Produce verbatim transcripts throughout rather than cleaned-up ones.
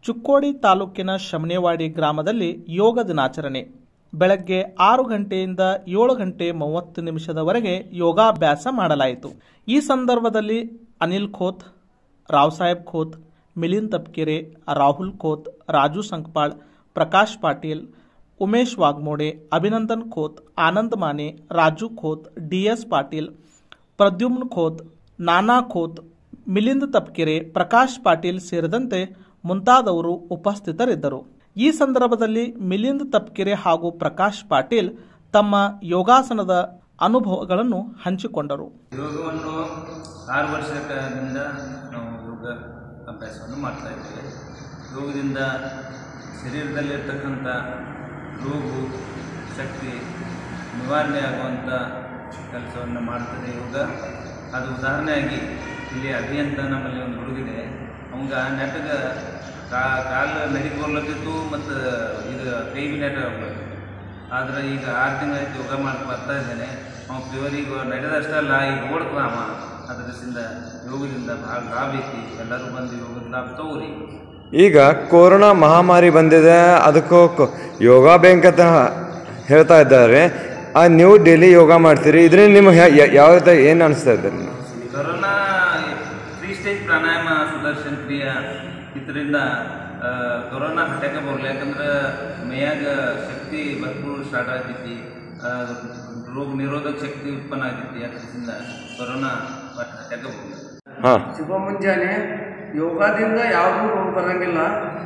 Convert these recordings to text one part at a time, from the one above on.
ಚಿಕ್ಕೋಡಿ ತಾಲೂಕಿನ ಶಮನೇವಾಡಿ ಗ್ರಾಮದಲ್ಲಿ ಯೋಗ ದಿನಾಚರಣೆ ಬೆಳಗ್ಗೆ ಆರು ಗಂಟೆಯಿಂದ ಏಳು ಗಂಟೆ ಮೂವತ್ತು ನಿಮಿಷದವರೆಗೆ ಯೋಗಾಭ್ಯಾಸ ಮಾಡಲಾಯಿತು. ಈ ಸಂದರ್ಭದಲ್ಲಿ ಅನಿಲ್ ಖೋತ್, ರಾವ್ ಸಾಹೇಬ್ ಖೋತ್, ಮಿಲಿಂದ್ ತಪ್ಕೆರೆ, ರಾಹುಲ್ ಖೋತ್, ರಾಜು ಸಂಕಪಾಳ್, ಪ್ರಕಾಶ್ ಪಾಟೀಲ್, ಉಮೇಶ್ ವಾಗ್ಮೋಡೆ, ಅಭಿನಂದನ್ ಖೋತ್, ಆನಂದ್ ಮಾನೆ, ರಾಜು ಖೋತ್, ಡಿಎಸ್ ಪಾಟೀಲ್, ಪ್ರದ್ಯುಮ್ನ್ ಖೋತ್, ನಾನಾ ಖೋತ್, ಮಿಲಿಂದ್ ತಪ್ಕೆರೆ, ಪ್ರಕಾಶ್ ಪಾಟೀಲ್ ಸೇರಿದಂತೆ ಮುಂತಾದವರು ಉಪಸ್ಥಿತರಿದ್ದರು. ಈ ಸಂದರ್ಭದಲ್ಲಿ ಮಿಲಿಂದ್ ತಪ್ಕೆರೆ ಹಾಗೂ ಪ್ರಕಾಶ್ ಪಾಟೀಲ್ ತಮ್ಮ ಯೋಗಾಸನದ ಅನುಭವಗಳನ್ನು ಹಂಚಿಕೊಂಡರು. ಯೋಗವನ್ನು ಆರು ವರ್ಷದಿಂದ ನಾವು ಯೋಗ ಅಭ್ಯಾಸವನ್ನು ಮಾಡ್ತಾ ಇದ್ದೇವೆ. ಯೋಗದಿಂದ ಶರೀರದಲ್ಲಿರ್ತಕ್ಕಂಥ ರೋಗ ಶಕ್ತಿ ನಿವಾರಣೆ ಆಗುವಂಥ ಕೆಲಸವನ್ನು ಮಾಡ್ತದೆ ಯೋಗ. ಅದು ಉದಾಹರಣೆಯಾಗಿ ಇಲ್ಲಿ ಅಭಿಯಂತ ನಮ್ಮಲ್ಲಿ ಒಂದು ಹುಡುಗಿದೆ, ಅವಂಗ ನೆಟ್ಟಗೆ ಕಾ ಕಾಲು ನಡಿಗೆ ಬರ್ಲತ್ತಿತ್ತು ಮತ್ತು ಇದು ಕೈ ಬಿ ನೆಟ್ಟ ಆಗ್ಲತ್ತಿತ್ತು. ಆದರೆ ಈಗ ಆರು ತಿಂಗಳಾಯ್ತು ಯೋಗ ಮಾಡಿ ಬರ್ತಾ ಇದ್ದಾನೆ. ಅವ್ನು ಪ್ಯೂರ್ ಈಗ ನಡೆದಷ್ಟಲ್ಲ, ಈಗ ಓಡ್ತದ ಅವ. ಅದರಿಂದ ಯೋಗದಿಂದ ಭಾಳ ಲಾಭ ಐತಿ. ಎಲ್ಲರೂ ಬಂದು ಯೋಗದ ಲಾಭ ತಗೋರಿ. ಈಗ ಕೊರೋನಾ ಮಹಾಮಾರಿ ಬಂದಿದೆ, ಅದಕ್ಕೂ ಯೋಗ ಬ್ಯಾಂಕ್ ಅಂತ ಹೇಳ್ತಾ ಇದ್ದಾರೆ. ನೀವು ಡೈಲಿ ಯೋಗ ಮಾಡ್ತೀರಿ, ಇದರಿಂದ ನಿಮ್ಗೆ ಯಾವ ರೀತಿ ಏನು ಅನಿಸ್ತಾ ಇದ್ದಾರೆ? Corona three stage pranayama Sudarshan Kriya ಇದರಿಂದ ಕೊರೋನಾ ಹಟ್ಯಾಕ ಬರಲಿ. ಯಾಕಂದ್ರೆ ಮೈಯಾಗ ಶಕ್ತಿ ಭರ್ಪೂರ್ ಸ್ಟಾರ್ಟ್ ಆಗ್ತೈತಿ, ರೋಗ ನಿರೋಧಕ ಶಕ್ತಿ ಉತ್ಪನ್ನ ಆಗ್ತೈತಿ. ಅದರಿಂದ ಕೊರೋನಾ ಹಟ್ಯಾಕ ಬರಲಿ. ಹಾಂ, ಶುಭ ಮುಂಜಾನೆ. ಯೋಗದಿಂದ ಯಾವುದೂ ರೋಗ ಬರೋಂಗಿಲ್ಲ.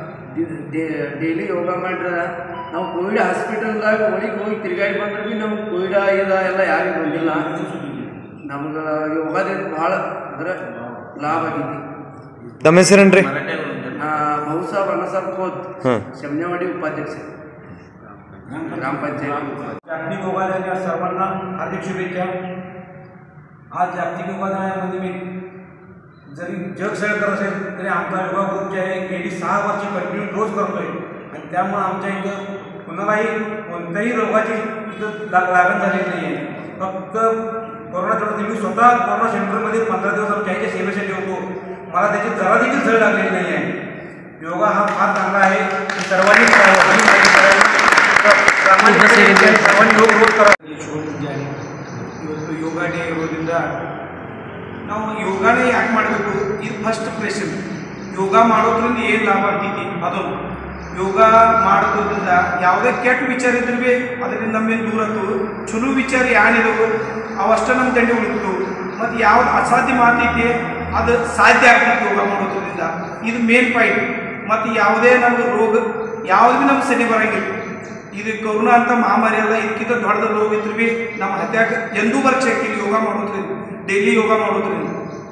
ಡೈಲಿ ಯೋಗ ಮಾಡ್ರೆ ನಾವು ಕೋವಿಡ್ ಹಾಸ್ಪಿಟಲ್ದಾಗ ಒಳಗೆ ಹೋಗಿ ತಿರುಗಾಡಿ ಬಂದ್ರೆ ಭೀ ನಮ್ಗೆ ಕೋವಿಡ್ ಇದ ಎಲ್ಲ ಯಾರಿಗೂ ಬಂದಿಲ್ಲ. ನಮ್ಗೆ ಯೋಗದಿಂದ ಭಾಳ ಅಂದ್ರೆ ಲಾಭ ಆಗೈತಿ. ತಮ್ಮ ಹೆಸರೇನ್ರಿ? ಮೌಸಾ ವನಸಾಬ್ ಖೋತ್, शमनेवाडी उपाध्यक्ष, ग्रामपंचायत. जागतिक योगा दिनाच्या सर्वांना हार्दिक शुभेच्छा. आज जागतिक योगा दिनामध्ये मी जरी जग सगळं करत असेल तरी आमचा योगा ग्रुप जे आहे गेली सहा वर्ष कंटिन्यू रोज करतोय. आणि त्यामुळे आमच्या इथं कुणालाही कोणत्याही रोगाची इथं लागण झालेली नाही आहे. फक्त कोरोना काळात मी स्वतः कोरोना सेंटरमध्ये पंधरा दिवस आमच्या आईच्या सेवेसाठी होतो. मला त्याची जरा देखील झळ लागलेली नाही आहे. योगा हा फार चांगला आहे. सर्वांनी सर्वांनी योग रोज करा. ಇವತ್ತು ಯೋಗ ಡೇ ಇರೋದ್ರಿಂದ ನಾವು ಯೋಗನೇ ಯಾಕೆ ಮಾಡಬೇಕು? ಇದು ಫಸ್ಟ್ ಪ್ರೆಷನ್. ಯೋಗ ಮಾಡೋದ್ರಿಂದ ಏನು ಲಾಭ ಆಗ್ತೈತಿ ಅದೊಂದು. ಯೋಗ ಮಾಡೋದ್ರಿಂದ ಯಾವುದೇ ಕೆಟ್ಟ ವಿಚಾರ ಇದ್ರೆ ಭೀ ಅದರಿಂದ ನಮ್ಮೇಲೆ ದೂರ ಹತ್ತು. ಚಲೋ ವಿಚಾರ ಏನಿದವು ಅವಷ್ಟೇ ನಮ್ಮ ದಂಡೆ ಉಳಿತು. ಮತ್ತು ಯಾವ್ದು ಅಸಾಧ್ಯ ಮಾತೈತಿ ಅದು ಸಾಧ್ಯ ಆಗ್ತೈತಿ ಯೋಗ ಮಾಡೋದ್ರಿಂದ. ಇದು ಮೇನ್ ಪಾಯಿಂಟ್. ಮತ್ತು ಯಾವುದೇ ನಮ್ಗೆ ರೋಗ ಯಾವ್ದು ಭೀ ನಮ್ಗೆ ಸರಿ ಬರೋಂಗಿಲ್ಲ. ಇದು ಕೊರೋನಾ ಅಂತ ಮಹಾಮಾರಿ ಅಲ್ಲ, ಇದಕ್ಕಿಂತ ದೊಡ್ಡ ರೋಗ ಇದ್ರೆ ಭೀ ನಮ್ಮ ಹತ್ಯಾಕ ಎಂದೂ ಬರಕ್ಕೆ ಶಕ್ತಿಲ್ಲ ಯೋಗ ಮಾಡೋದ್ರಿಂದ, ಡೈಲಿ ಯೋಗ ಮಾಡೋದ್ರಿಂದ.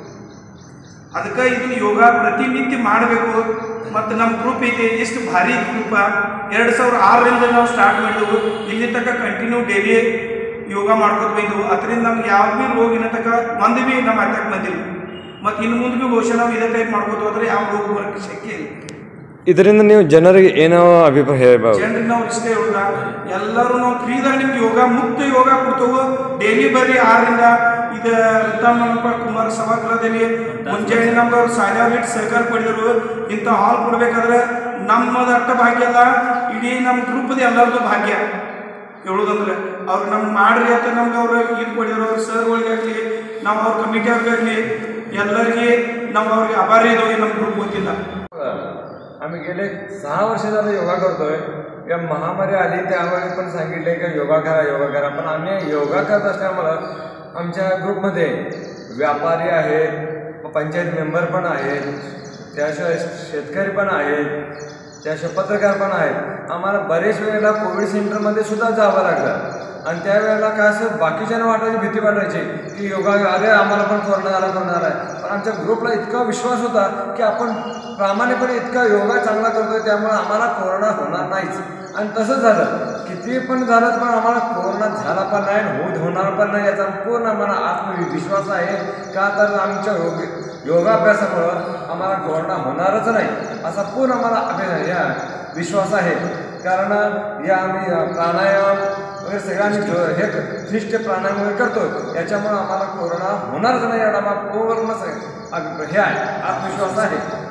ಅದಕ್ಕೆ ಇದನ್ನು ಯೋಗ ಪ್ರತಿನಿತ್ಯ ಮಾಡಬೇಕು. ಮತ್ತು ನಮ್ಮ ಗ್ರೂಪ್ ಐತೆ, ಎಷ್ಟು ಭಾರಿ ಗ್ರೂಪ. ಎರಡು ಸಾವಿರ ಆರರಿಂದ ನಾವು ಸ್ಟಾರ್ಟ್ ಮಾಡಿದೆವು. ಇಲ್ಲಿ ತನಕ ಕಂಟಿನ್ಯೂ ಡೈಲಿ ಯೋಗ ಮಾಡ್ಕೊತ ಬಂದೆವು. ಅದರಿಂದ ನಮ್ಗೆ ಯಾವ ಭೀ ರೋಗ ಇನ್ನ ತನಕ ಒಂದು ಭೀ ನಮ್ಮ ಹತ್ಯಾಕ ಬಂದಿಲ್ಲ. ಮತ್ತು ಇನ್ನು ಮುಂದೆ ಭೀ ಬಹುಶಃ ನಾವು ಇದೇ ಟೈಪ್ ಮಾಡ್ಕೋತ ಹೋದ್ರೆ ಯಾವ ರೋಗ ಬರೋಕ್ಕೆ ಶಕ್ತಿ ಇಲ್ಲ. ಇದರಿಂದ ನೀವು ಜನರಿಗೆ ಏನೋ ಅಭಿಪ್ರಾಯ ಹೇಳ್ಬೋದು? ಜನರಿಗೆ ನಾವು ಇಷ್ಟೇ ಯೋಗ ಎಲ್ಲರೂ ನಾವು ಫ್ರೀದಾಗ ನಿಮ್ಗೆ ಯೋಗ ಮುಕ್ತ ಯೋಗ ಕೊಡ್ತೇವೆ. ಡೈಲಿ ಬರ್ರಿ ಆರರಿಂದ. ಇದು ಋತಮನಪ್ಪ ಕುಮಾರ ಸಭಾಗೃಹದಲ್ಲಿ ಮುಂಜಾನೆ ನಮ್ಗೆ ಅವ್ರು ಸಾಲಿಯಾಗಿ ಇಟ್ಟು ಸಹಕಾರ ಪಡೆದರು. ಇಂಥ ಹಾಲ್ ಕೊಡ್ಬೇಕಾದ್ರೆ ನಮ್ಮದು ಅಟ್ಟ ಭಾಗ್ಯ ಅಲ್ಲ, ಇಡೀ ನಮ್ಮ ಗ್ರೂಪದ ಎಲ್ಲರದ್ದು ಭಾಗ್ಯ ಹೇಳೋದಂದ್ರೆ. ಅವ್ರು ನಮ್ಗೆ ಮಾಡ್ರಿ ಅಂತ ನಮ್ಗೆ ಅವ್ರು ಇದು ಕೊಡಿದ್ರು. ಅವ್ರ ಸರ್ಗಳಿಗಾಗಲಿ ನಾವು ಅವ್ರ ಕಮಿಟಿ ಅವ್ರಿಗಾಗಲಿ ಎಲ್ಲರಿಗೆ ನಾವು ಅವ್ರಿಗೆ आभारी इदो. ನಮ್ಮ ग्रुप ಗೊತ್ತಿಲ್ಲ. आम्ही गेले सहा वर्ष झालं योगा करतोय. या महामारी आली त्यावेळी पण सांगितले की योगा करा योगा करा. पण आम्ही योगा करत असल्यामुळं आमच्या ग्रुपमध्ये व्यापारी आहेत, पंचायत मेंबर पण आहेत, त्याशिवाय शेतकरी पण आहेत, त्याशिवाय पत्रकार पण आहेत. आम्हाला बरेच वेळेला कोविड सेंटरमध्ये सुद्धा जावं लागलं. आणि त्यावेळेला काय असं बाकीच्यांना वाटायची, भीती वाटायची की योगा अरे आम्हाला पण कोरोना आला कोरोना आला. पण आमच्या ग्रुपला इतका विश्वास होता की आपण प्रामाणिकपणे इतका योगा चांगला करतोय, त्यामुळे आम्हाला कोरोना होणार नाहीच. आणि तसंच झालं. किती पण झालं पण आम्हाला कोरोना झाला पण नाही, होत होणार पण नाही याचा पूर्ण आम्हाला आत्मविश्वास आहे. का तर आमच्या योग योगाभ्यासामुळं आम्हाला कोरोना होणारच नाही असा पूर्ण आम्हाला या विश्वास आहे. कारण या आम्ही प्राणायाम वगैरे सगळ्यांनी हे थ्री स्टेप प्राणायाम वगैरे करतो. याच्यामुळं आम्हाला कोरोना होणारच नाही एवढा आम्हाला पूर्ण हे आहे, आत्मविश्वास आहे.